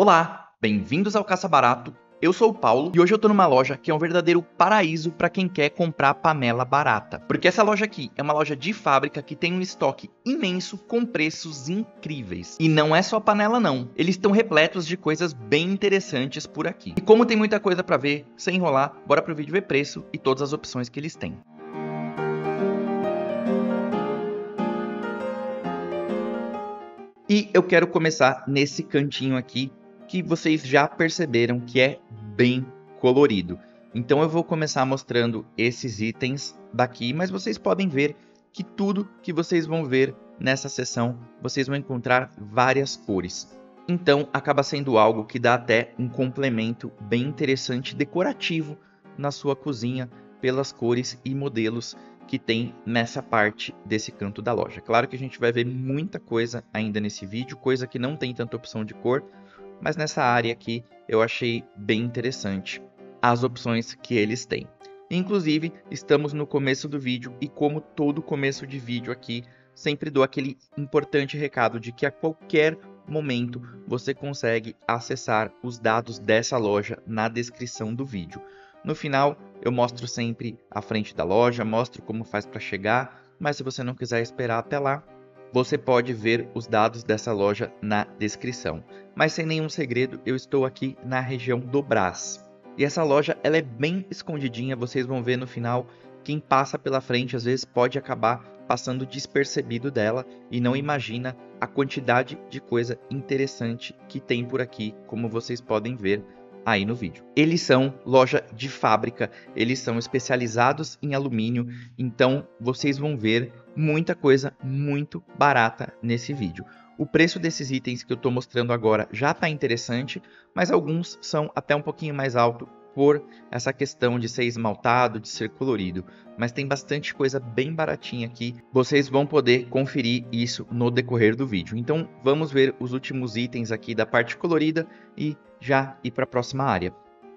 Olá, bem-vindos ao Caça Barato. Eu sou o Paulo e hoje eu tô numa loja que é um verdadeiro paraíso para quem quer comprar panela barata. Porque essa loja aqui é uma loja de fábrica que tem um estoque imenso com preços incríveis. E não é só panela não, eles estão repletos de coisas bem interessantes por aqui. E como tem muita coisa para ver, sem enrolar, bora pro vídeo ver preço e todas as opções que eles têm. E eu quero começar nesse cantinho aqui, que vocês já perceberam que é bem colorido. Então eu vou começar mostrando esses itens daqui, mas vocês podem ver que tudo que vocês vão ver nessa seção, vocês vão encontrar várias cores. Então acaba sendo algo que dá até um complemento bem interessante, decorativo na sua cozinha, pelas cores e modelos que tem nessa parte desse canto da loja. Claro que a gente vai ver muita coisa ainda nesse vídeo, coisa que não tem tanta opção de cor, mas nessa área aqui eu achei bem interessante as opções que eles têm. Inclusive, estamos no começo do vídeo e como todo começo de vídeo aqui, sempre dou aquele importante recado de que a qualquer momento você consegue acessar os dados dessa loja na descrição do vídeo. No final, eu mostro sempre a frente da loja, mostro como faz para chegar, mas se você não quiser esperar até lá, você pode ver os dados dessa loja na descrição. Mas sem nenhum segredo, eu estou aqui na região do Brás. E essa loja ela é bem escondidinha, vocês vão ver no final. Quem passa pela frente às vezes pode acabar passando despercebido dela e não imagina a quantidade de coisa interessante que tem por aqui, como vocês podem ver aí no vídeo. Eles são loja de fábrica, eles são especializados em alumínio, então vocês vão ver muita coisa muito barata nesse vídeo. O preço desses itens que eu estou mostrando agora já está interessante, mas alguns são até um pouquinho mais alto por essa questão de ser esmaltado, de ser colorido. Mas tem bastante coisa bem baratinha aqui, vocês vão poder conferir isso no decorrer do vídeo. Então vamos ver os últimos itens aqui da parte colorida e já ir para a próxima área.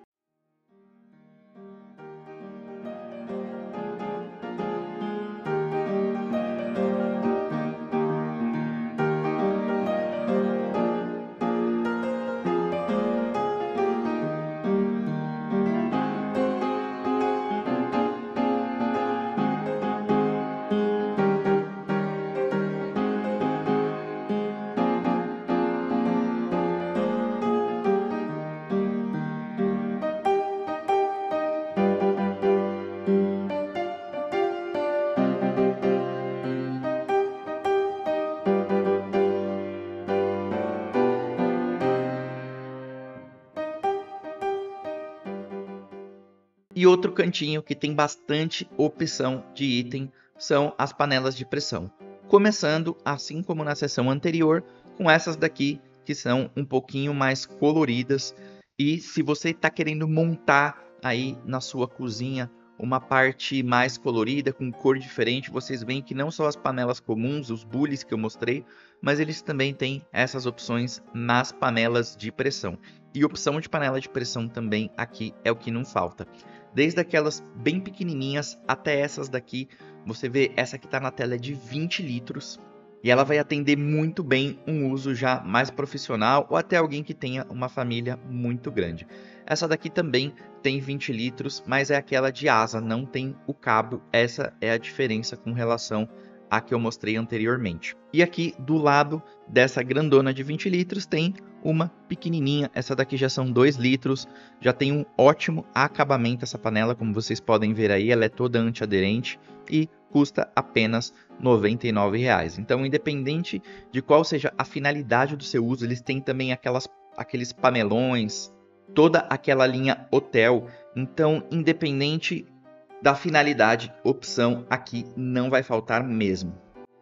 E outro cantinho que tem bastante opção de item são as panelas de pressão. Começando, assim como na seção anterior, com essas daqui que são um pouquinho mais coloridas. E se você está querendo montar aí na sua cozinha uma parte mais colorida, com cor diferente, vocês veem que não só as panelas comuns, os bules que eu mostrei, mas eles também têm essas opções nas panelas de pressão. E opção de panela de pressão também aqui é o que não falta. Desde aquelas bem pequenininhas até essas daqui, você vê essa que está na tela é de 20 litros. E ela vai atender muito bem um uso já mais profissional ou até alguém que tenha uma família muito grande. Essa daqui também tem 20 litros, mas é aquela de asa, não tem o cabo. Essa é a diferença com relação à que eu mostrei anteriormente. E aqui do lado dessa grandona de 20 litros tem uma pequenininha. Essa daqui já são 2 litros, já tem um ótimo acabamento essa panela, como vocês podem ver aí, ela é toda antiaderente e custa apenas R$ 99,00. Então, independente de qual seja a finalidade do seu uso, eles têm também aqueles panelões, toda aquela linha hotel. Então, independente da finalidade, opção aqui não vai faltar mesmo.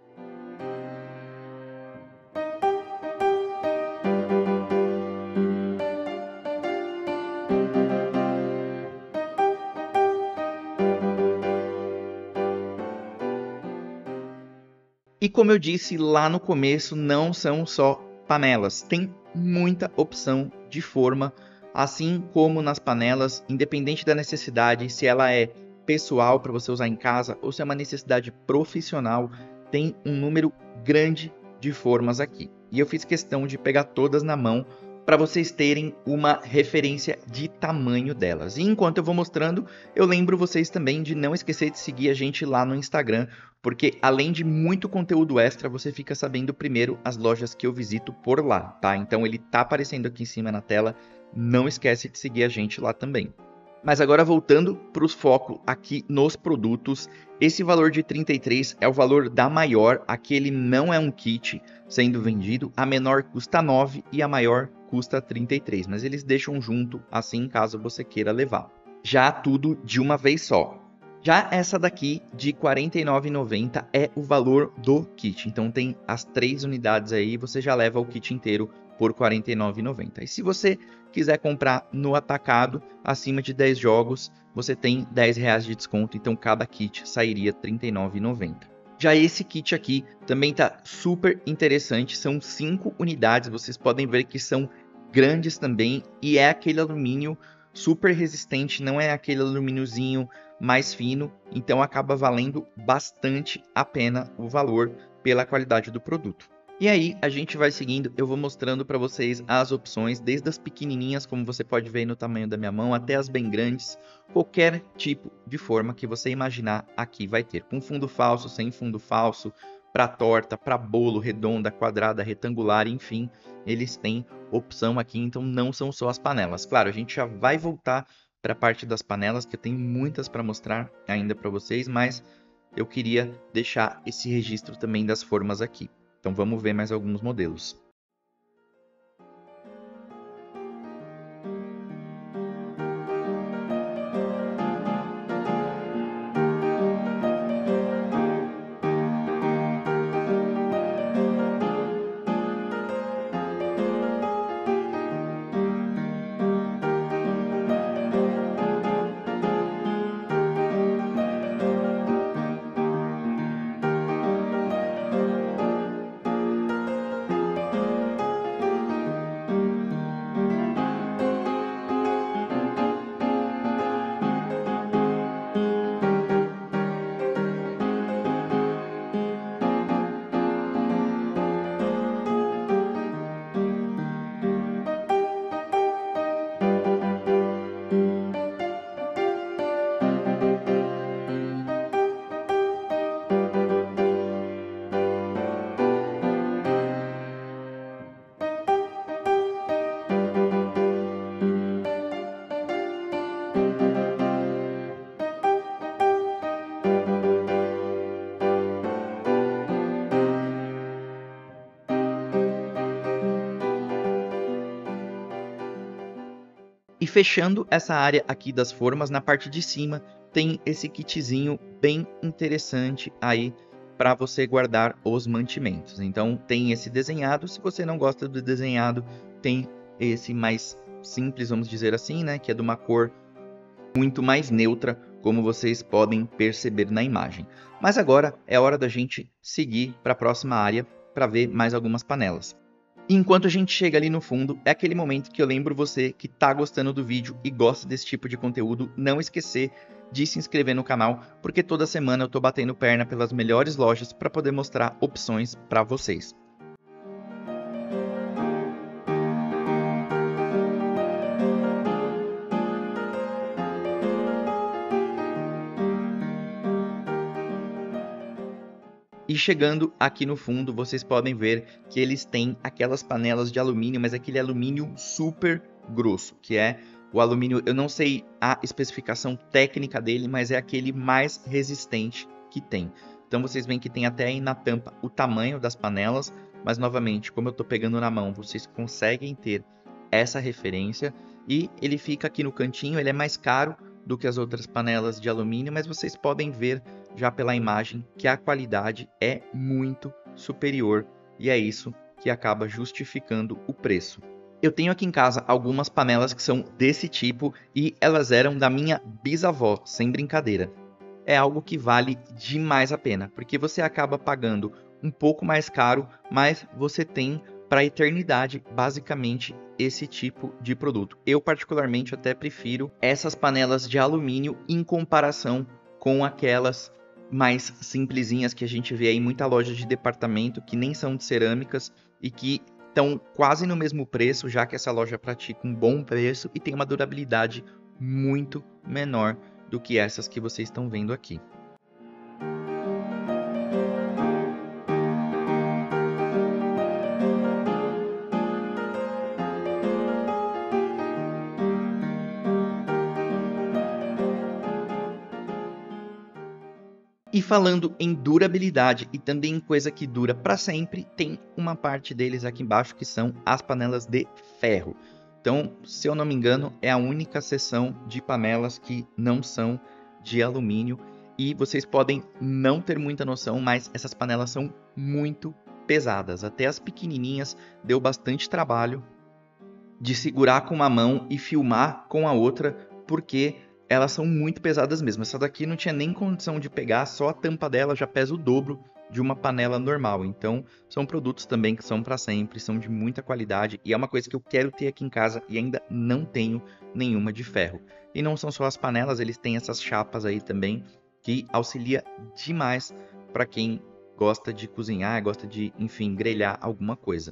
E como eu disse lá no começo, não são só panelas, tem muita opção de forma, assim como nas panelas, independente da necessidade, se ela é pessoal para você usar em casa ou se é uma necessidade profissional, tem um número grande de formas aqui. E eu fiz questão de pegar todas na mão para vocês terem uma referência de tamanho delas. E enquanto eu vou mostrando, eu lembro vocês também de não esquecer de seguir a gente lá no Instagram, porque além de muito conteúdo extra, você fica sabendo primeiro as lojas que eu visito por lá, tá? Então ele tá aparecendo aqui em cima na tela, não esquece de seguir a gente lá também. Mas agora voltando para os focos aqui nos produtos, esse valor de 33 é o valor da maior, aqui ele não é um kit sendo vendido, a menor custa 9 e a maior custa 33, mas eles deixam junto assim caso você queira levar. Já tudo de uma vez só. Já essa daqui de R$ 49,90 é o valor do kit, então tem as 3 unidades aí, você já leva o kit inteiro por R$ 49,90. E se você quiser comprar no atacado, acima de 10 jogos, você tem R$10 de desconto, então cada kit sairia R$ 39,90. Já esse kit aqui também tá super interessante, são 5 unidades, vocês podem ver que são grandes também, e é aquele alumínio super resistente, não é aquele alumíniozinho mais fino, então acaba valendo bastante a pena o valor pela qualidade do produto. E aí a gente vai seguindo, eu vou mostrando para vocês as opções, desde as pequenininhas, como você pode ver no tamanho da minha mão, até as bem grandes. Qualquer tipo de forma que você imaginar aqui vai ter, com fundo falso, sem fundo falso, para torta, para bolo, redonda, quadrada, retangular, enfim, eles têm opção aqui, então não são só as panelas. Claro, a gente já vai voltar para a parte das panelas, que eu tenho muitas para mostrar ainda para vocês, mas eu queria deixar esse registro também das formas aqui. Então vamos ver mais alguns modelos. E fechando essa área aqui das formas, na parte de cima tem esse kitzinho bem interessante aí para você guardar os mantimentos. Então tem esse desenhado, se você não gosta do desenhado, tem esse mais simples, vamos dizer assim, né, que é de uma cor muito mais neutra, como vocês podem perceber na imagem. Mas agora é hora da gente seguir para a próxima área para ver mais algumas panelas. E enquanto a gente chega ali no fundo, é aquele momento que eu lembro você que está gostando do vídeo e gosta desse tipo de conteúdo, não esquecer de se inscrever no canal, porque toda semana eu estou batendo perna pelas melhores lojas para poder mostrar opções para vocês. E chegando aqui no fundo, vocês podem ver que eles têm aquelas panelas de alumínio, mas aquele alumínio super grosso, que é o alumínio, eu não sei a especificação técnica dele, mas é aquele mais resistente que tem. Então vocês veem que tem até aí na tampa o tamanho das panelas, mas novamente, como eu estou pegando na mão, vocês conseguem ter essa referência. E ele fica aqui no cantinho, ele é mais caro do que as outras panelas de alumínio, mas vocês podem ver já pela imagem que a qualidade é muito superior e é isso que acaba justificando o preço. Eu tenho aqui em casa algumas panelas que são desse tipo e elas eram da minha bisavó, sem brincadeira. É algo que vale demais a pena, porque você acaba pagando um pouco mais caro, mas você tem para a eternidade, basicamente, esse tipo de produto. Eu particularmente até prefiro essas panelas de alumínio em comparação com aquelas mais simplesinhas que a gente vê aí em muita loja de departamento, que nem são de cerâmicas e que estão quase no mesmo preço, já que essa loja pratica um bom preço e tem uma durabilidade muito menor do que essas que vocês estão vendo aqui. E falando em durabilidade e também em coisa que dura para sempre, tem uma parte deles aqui embaixo que são as panelas de ferro. Então, se eu não me engano, é a única seção de panelas que não são de alumínio. E vocês podem não ter muita noção, mas essas panelas são muito pesadas. Até as pequenininhas deu bastante trabalho de segurar com uma mão e filmar com a outra, porque elas são muito pesadas mesmo. Essa daqui não tinha nem condição de pegar, só a tampa dela já pesa o dobro de uma panela normal. Então, são produtos também que são para sempre, são de muita qualidade e é uma coisa que eu quero ter aqui em casa e ainda não tenho nenhuma de ferro. E não são só as panelas, eles têm essas chapas aí também que auxilia demais para quem gosta de cozinhar, gosta de, enfim, grelhar alguma coisa.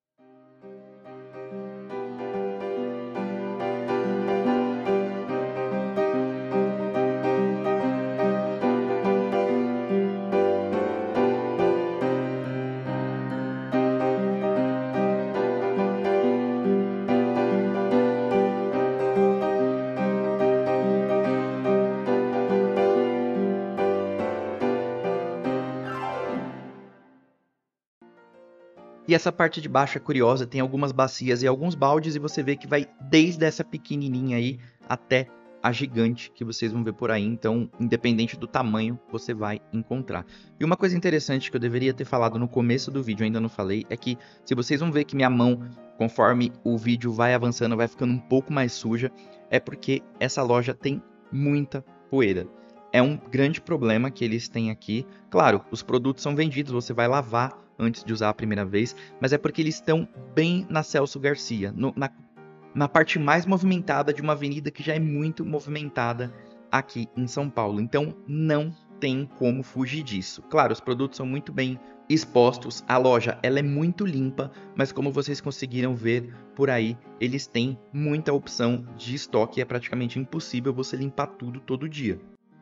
E essa parte de baixo é curiosa, tem algumas bacias e alguns baldes e você vê que vai desde essa pequenininha aí até a gigante que vocês vão ver por aí. Então, independente do tamanho, você vai encontrar. E uma coisa interessante que eu deveria ter falado no começo do vídeo, ainda não falei, é que se vocês vão ver que minha mão, conforme o vídeo vai avançando, vai ficando um pouco mais suja, é porque essa loja tem muita poeira. É um grande problema que eles têm aqui. Claro, os produtos são vendidos, você vai lavar antes de usar a primeira vez, mas é porque eles estão bem na Celso Garcia, na parte mais movimentada de uma avenida que já é muito movimentada aqui em São Paulo. Então não tem como fugir disso. Claro, os produtos são muito bem expostos, a loja ela é muito limpa, mas como vocês conseguiram ver por aí, eles têm muita opção de estoque e é praticamente impossível você limpar tudo todo dia.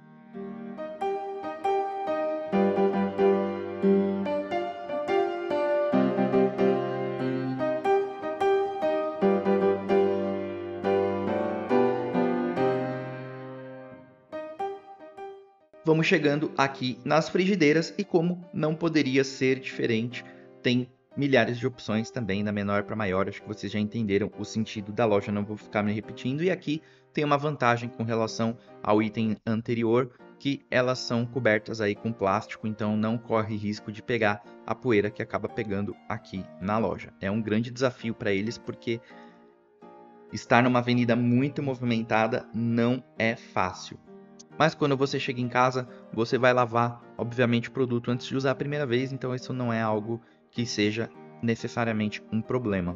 Vamos chegando aqui nas frigideiras e como não poderia ser diferente, tem milhares de opções também, da menor para maior. Acho que vocês já entenderam o sentido da loja, não vou ficar me repetindo. E aqui tem uma vantagem com relação ao item anterior, que elas são cobertas aí com plástico, então não corre risco de pegar a poeira que acaba pegando aqui na loja. É um grande desafio para eles, porque estar numa avenida muito movimentada não é fácil. Mas quando você chega em casa, você vai lavar, obviamente, o produto antes de usar a primeira vez, então isso não é algo que seja necessariamente um problema.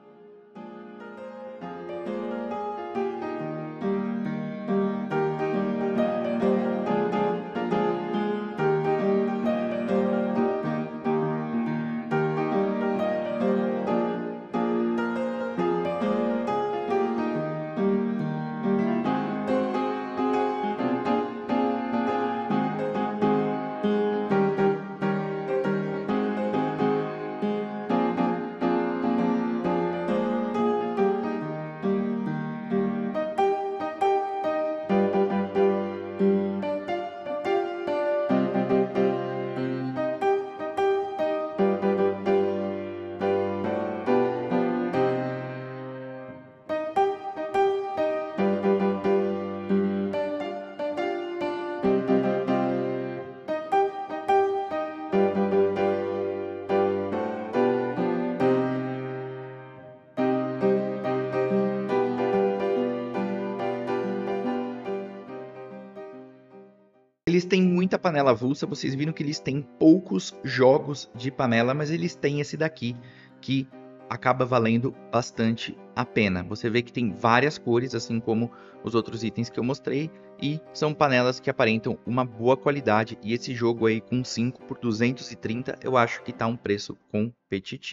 Eles têm muita panela avulsa, vocês viram que eles têm poucos jogos de panela, mas eles têm esse daqui, que acaba valendo bastante a pena. Você vê que tem várias cores, assim como os outros itens que eu mostrei, e são panelas que aparentam uma boa qualidade, e esse jogo aí com 5 por 230, eu acho que tá um preço competitivo.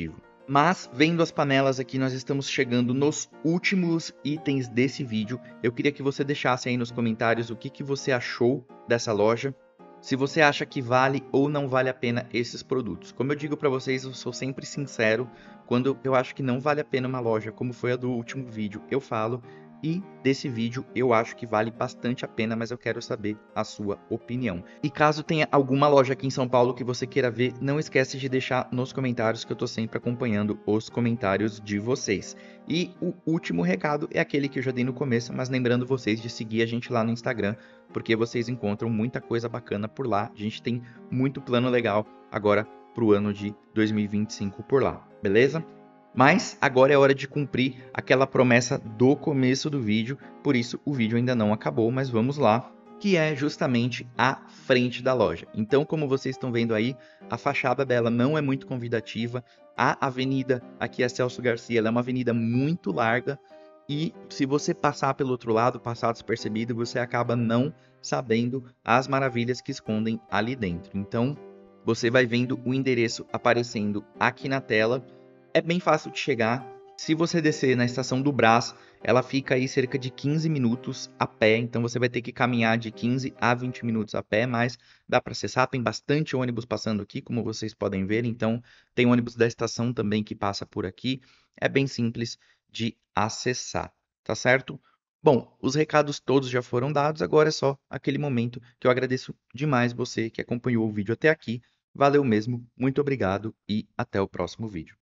Mas, vendo as panelas aqui, nós estamos chegando nos últimos itens desse vídeo. Eu queria que você deixasse aí nos comentários o que você achou dessa loja. Se você acha que vale ou não vale a pena esses produtos. Como eu digo para vocês, eu sou sempre sincero. Quando eu acho que não vale a pena uma loja, como foi a do último vídeo, eu falo. E desse vídeo eu acho que vale bastante a pena, mas eu quero saber a sua opinião. E caso tenha alguma loja aqui em São Paulo que você queira ver, não esquece de deixar nos comentários que eu tô sempre acompanhando os comentários de vocês. E o último recado é aquele que eu já dei no começo, mas lembrando vocês de seguir a gente lá no Instagram, porque vocês encontram muita coisa bacana por lá. A gente tem muito plano legal agora pro ano de 2025 por lá, beleza? Mas agora é hora de cumprir aquela promessa do começo do vídeo, por isso o vídeo ainda não acabou, mas vamos lá, que é justamente a frente da loja. Então, como vocês estão vendo aí, a fachada dela não é muito convidativa, a avenida aqui é Celso Garcia, ela é uma avenida muito larga, e se você passar pelo outro lado, passar despercebido, você acaba não sabendo as maravilhas que escondem ali dentro. Então, você vai vendo o endereço aparecendo aqui na tela. É bem fácil de chegar. Se você descer na estação do Brás, ela fica aí cerca de 15 minutos a pé, então você vai ter que caminhar de 15 a 20 minutos a pé, mas dá para acessar. Tem bastante ônibus passando aqui, como vocês podem ver, então tem ônibus da estação também que passa por aqui. É bem simples de acessar, tá certo? Bom, os recados todos já foram dados, agora é só aquele momento que eu agradeço demais você que acompanhou o vídeo até aqui. Valeu mesmo, muito obrigado e até o próximo vídeo.